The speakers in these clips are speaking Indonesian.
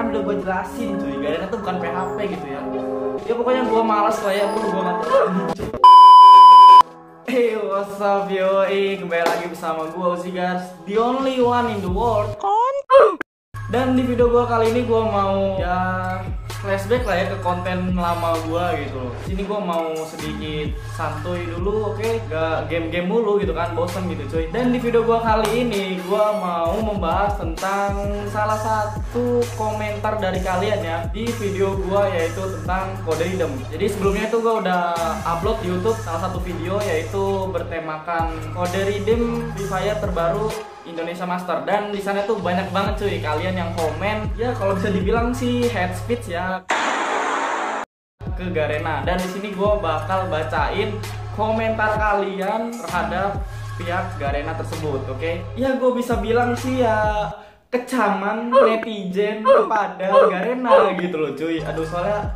kan udah gue jelasin cuy, Garena tuh bukan PHP gitu ya. Ya pokoknya gue malas lah ya, gue nggak tahu. Hey, what's up yoi, kembali lagi bersama gue Uzi guys, the only one in the world. Dan di video gue kali ini gue mau ya flashback lah ya ke konten lama gue gitu loh. Sini gue mau sedikit santuy dulu, oke? Gak game-game mulu gitu kan, bosen gitu cuy. Dan di video gue kali ini gue mau membahas tentang salah satu komentar dari kalian ya di video gue, yaitu tentang kode idem. Jadi sebelumnya itu gue udah upload di YouTube salah satu video yaitu bertemakan kode redeem Free Fire terbaru Indonesia Master, dan di sana tuh banyak banget cuy kalian yang komen ya, kalau bisa dibilang sih head speech ya ke Garena. Dan di sini gue bakal bacain komentar kalian terhadap pihak Garena tersebut, oke? Ya gue bisa bilang sih ya kecaman netizen kepada Garena gitu loh cuy. Aduh, soalnya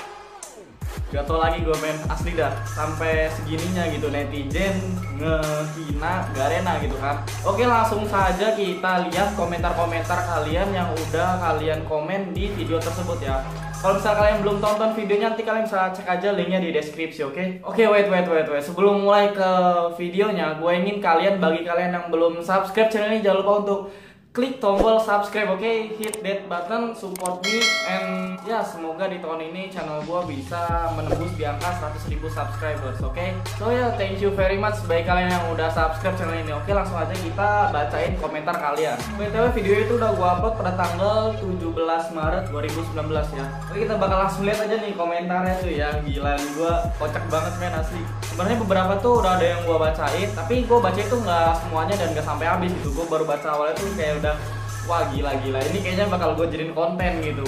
gak tau lagi gue main asli dah, sampai segininya gitu netizen ngehina Garena gitu kan. Oke, langsung saja kita lihat komentar-komentar kalian yang udah kalian komen di video tersebut ya. Kalau misal kalian belum tonton videonya, nanti kalian bisa cek aja linknya di deskripsi, oke? Oke, wait. Sebelum mulai ke videonya, gue ingin bagi kalian yang belum subscribe channel ini, jangan lupa untuk klik tombol subscribe, oke? Hit that button, support me, and ya semoga di tahun ini channel gue bisa menembus di angka 100.000 subscribers, oke? So ya, thank you very much bagi kalian yang udah subscribe channel ini. Oke, langsung aja kita bacain komentar kalian. BTW video itu udah gue upload pada tanggal 17 Maret 2019 ya. Oke, kita bakal langsung lihat aja nih komentarnya tuh ya. Gila, gue kocak banget men asli. Sebenarnya beberapa tuh udah ada yang gue bacain, tapi gue baca itu nggak semuanya dan nggak sampai habis gitu. Gue baru baca awalnya tuh kayak udah, wah gila, ini kayaknya bakal gue jadiin konten gitu,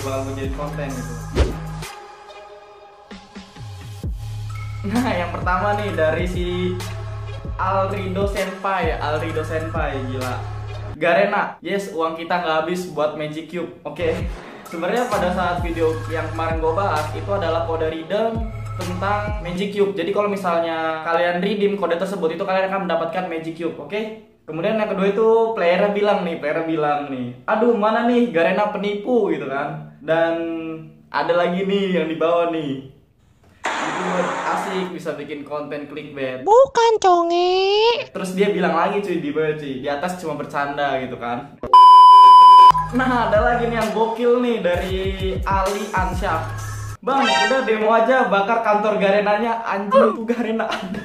Nah, yang pertama nih dari si Alrido Senpai, gila. Garena, yes, uang kita nggak habis buat Magic Cube, oke? Sebenarnya pada saat video yang kemarin gue bahas itu adalah kode redeem tentang Magic Cube. Jadi kalau misalnya kalian redeem kode tersebut, itu kalian akan mendapatkan Magic Cube, oke? Kemudian yang kedua itu player bilang nih, aduh mana nih Garena penipu gitu kan. Dan ada lagi nih yang di bawah nih, itu asik, bisa bikin konten clickbait. Bukan conge. Terus dia bilang lagi cuy di bawah cuy, di atas cuma bercanda gitu kan. Nah, ada lagi nih yang gokil nih dari Ali Ansyaf. Bang, udah demo aja bakar kantor Garenanya, anjing tuh Garena ada.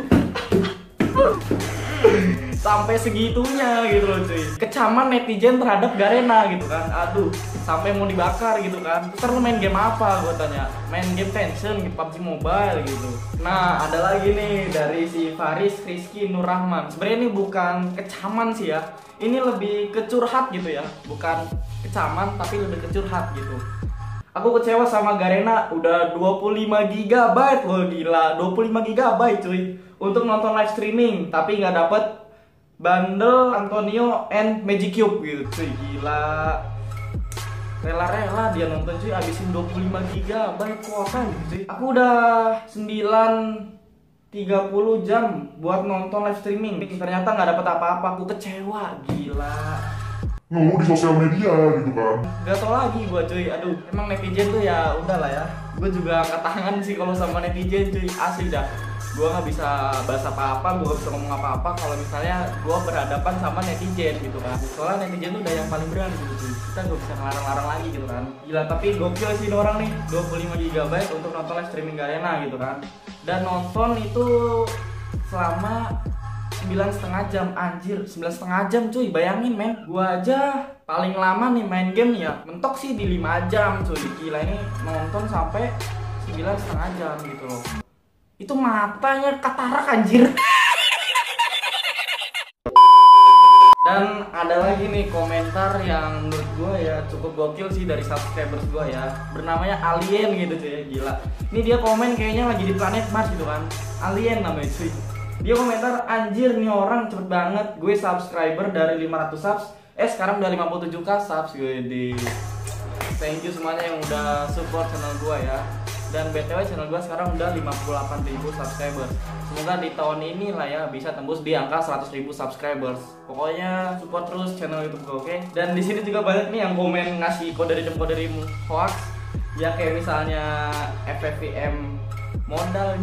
Sampai segitunya gitu loh cuy, kecaman netizen terhadap Garena gitu kan. Aduh, sampai mau dibakar gitu kan. Terus lu main game apa, gue tanya. Main game Tension, gitu, PUBG Mobile gitu. Nah, ada lagi nih dari si Faris Rizky Nurrahman. Sebenarnya ini bukan kecaman sih ya, ini lebih ke curhat gitu ya. Bukan kecaman tapi lebih ke curhat gitu. Aku kecewa sama Garena, udah 25 GB loh, gila. 25 GB cuy untuk nonton live streaming, tapi nggak dapet bundle Antonio and Magic Cube gitu cuy, gila. Rela-rela dia nonton cuy, abisin 25 GB kuota gitu cuy. Aku udah 9:30 jam buat nonton live streaming, ternyata nggak dapet apa-apa. Aku kecewa, gila. Nunggu di sosial media gitu kan. Gak tau lagi gue cuy, aduh. Emang netizen tuh ya udahlah ya. Gue juga angkat tangan sih kalau sama netizen cuy, asli dah. Gue gak bisa bahas apa-apa, gue gak bisa ngomong apa-apa kalau misalnya gue berhadapan sama netizen gitu kan. Soalnya netizen tuh udah yang paling berani gitu cuy. Kita gak bisa ngelarang-larang lagi gitu kan. Gila, tapi gokil sih ini orang nih, 25 GB untuk nonton live streaming Garena gitu kan. Dan nonton itu selama 9,5 jam, anjir, 9,5 jam cuy, bayangin men. Gua aja paling lama nih main game ya, mentok sih di 5 jam cuy. Gila, ini nonton sampai 9,5 jam gitu loh. Itu matanya katarak anjir. Dan ada lagi nih komentar yang menurut gua ya cukup gokil sih dari subscribers gua ya. Bernamanya Alien gitu cuy, gila. Ini dia komen kayaknya lagi di planet Mars gitu kan. Alien namanya cuy. Dia komentar, anjir nih orang cepet banget, gue subscriber dari 500 subs, sekarang udah 57k subs. Gue di thank you semuanya yang udah support channel gue ya. Dan BTW channel gue sekarang udah 58.000 subscribers. Semoga di tahun ini lah ya bisa tembus di angka 100.000 subscribers. Pokoknya support terus channel YouTube gue, oke? Dan di sini juga banyak nih yang komen ngasih kode redeem hoax. Ya kayak misalnya FFVM modal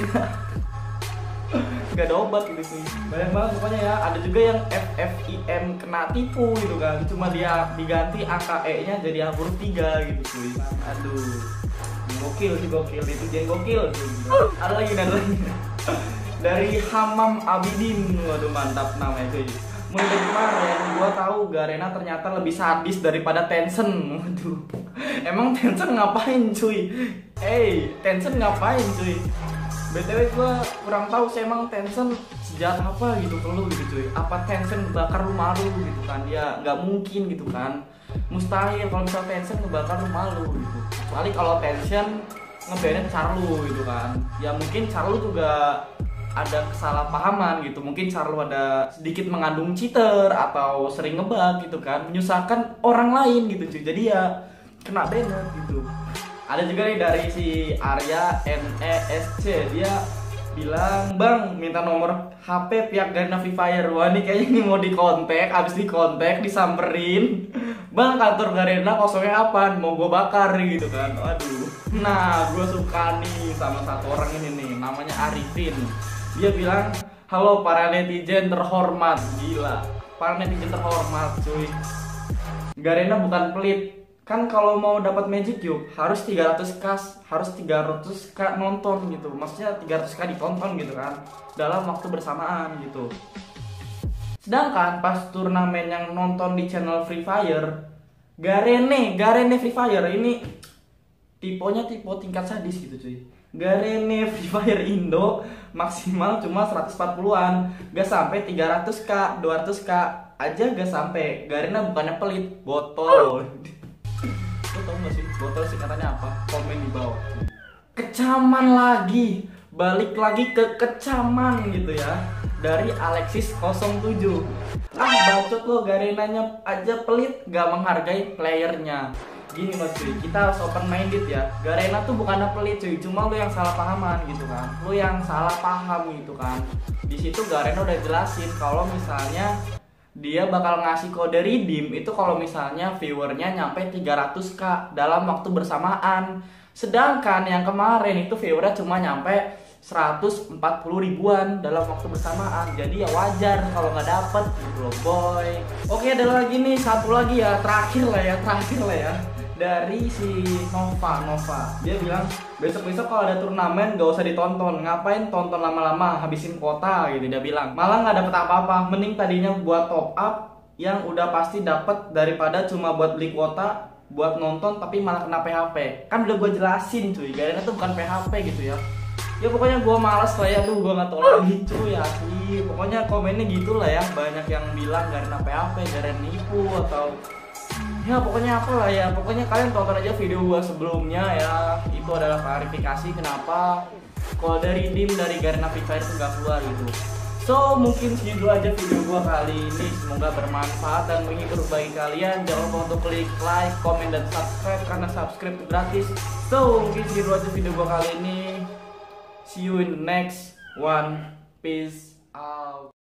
gak ada obat gitu sih. Banyak banget pokoknya ya. Ada juga yang FFIM kena tipu gitu kan. Cuma dia diganti angka E nya jadi huruf 3 gitu cuy. Aduh, gokil sih, gokil itu jadi gokil. Ada lagi. Dari Hamam Abidin. Waduh mantap namanya cuy. Mulai dari kemarin gua tahu Garena ternyata lebih sadis daripada Tencent. Waduh, emang Tencent ngapain cuy? Tencent ngapain cuy? BTW gue kurang tahu sih emang Tencent sejahat apa gitu ke lu gitu cuy. Apa Tencent ngebakar rumah lu gitu kan? Ya nggak mungkin gitu kan. Mustahil kalau misal Tencent ngebakar rumah lu gitu. Kecuali kalau Tencent ngebanin Charlu gitu kan. Ya mungkin Charlu juga ada kesalahpahaman gitu. Mungkin Charlu ada sedikit mengandung cheater atau sering ngebug gitu kan. Menyusahkan orang lain gitu cuy. Jadi ya kena banner gitu. Ada juga nih dari si Arya NESC, dia bilang, "Bang, minta nomor HP pihak Garena Free Fire." Wah, nih kayaknya ini mau dikontak, abis dikontak disamperin. "Bang, kantor Garena kosongnya apa? Mau gue bakar," gitu kan. Aduh. Nah, gue suka nih sama satu orang ini nih, namanya Arifin. Dia bilang, "Halo para netizen terhormat." Gila, para netizen terhormat cuy. Garena bukan pelit. Kan kalau mau dapat Magic Cube harus 300k nonton gitu. Maksudnya 300k ditonton gitu kan dalam waktu bersamaan gitu. Sedangkan pas turnamen yang nonton di channel Free Fire, Garena Free Fire ini tipenya tipe tingkat sadis gitu cuy. Garena Free Fire Indo maksimal cuma 140-an, gak sampai 300k, 200k aja gak sampai. Garena bukannya pelit, botol. Lo tau gak sih botol singkatannya apa? Komen di bawah. Kecaman lagi, balik lagi ke kecaman gitu ya. Dari Alexis 07. Bacot lo, Garenanya aja pelit, gak menghargai playernya. Gini mas cuy, kita harus open minded ya. Garena tuh bukannya pelit cuy, cuma lo yang salah pahaman gitu kan. Lo yang salah paham gitu kan. Di situ Garena udah jelasin kalau misalnya dia bakal ngasih kode redeem itu kalau misalnya viewernya nyampe 300k dalam waktu bersamaan. Sedangkan yang kemarin itu viewernya cuma nyampe 140 ribuan dalam waktu bersamaan. Jadi ya wajar kalau nggak dapet gitu loh boy. Oke, ada lagi nih, satu lagi ya, terakhir lah ya. Dari si Nova. Dia bilang, "Besok-besok kalau ada turnamen gak usah ditonton. Ngapain tonton lama-lama, habisin kuota," gitu dia bilang. "Malah gak dapet apa-apa. Mending tadinya buat top up yang udah pasti dapet daripada cuma buat beli kuota buat nonton tapi malah kena PHP." Kan udah gue jelasin cuy, Garena tuh bukan PHP gitu ya. Ya pokoknya gue malas lah ya, gue gak tau lagi cuy asli. Pokoknya komennya gitu lah ya. Banyak yang bilang Garena PHP, Garena nipu atau ya pokoknya apalah ya. Pokoknya kalian tonton aja video gua sebelumnya ya. Itu adalah klarifikasi kenapa kode redeem dari Garena Free Fire itu gak keluar gitu. So mungkin segitu aja video gua kali ini. Semoga bermanfaat dan menghibur bagi kalian. Jangan lupa untuk klik like, komen, dan subscribe karena subscribe itu gratis. So mungkin segitu aja video gua kali ini. See you in the next one. Peace out.